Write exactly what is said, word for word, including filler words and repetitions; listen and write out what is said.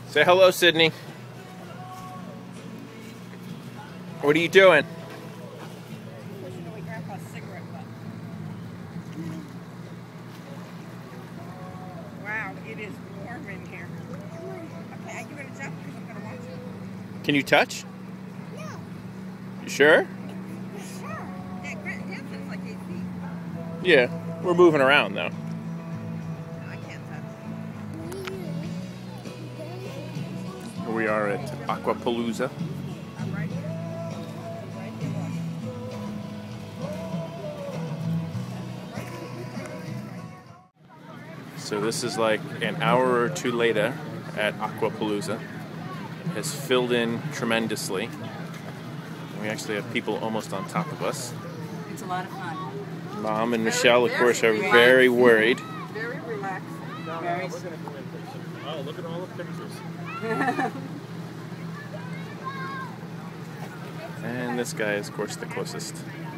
Say hello, Sydney. What are you doing? Pushing away Grandpa's cigarette butt. Wow, it is warm in here. Okay, I give it a jump because I'm going to watch it. Can you touch? No. You sure? Sure. That Grandpa's like eight feet. Yeah, we're moving around though. No, I can't touch. Here we are at Aquapalooza. I'm right here. Right here, watch. So this is like an hour or two later at Aquapalooza. It has filled in tremendously. We actually have people almost on top of us. It's a lot of fun. Mom and Michelle, of course, are very worried. Very relaxing. Very Oh, look at all the pictures. And this guy is, of course, the closest.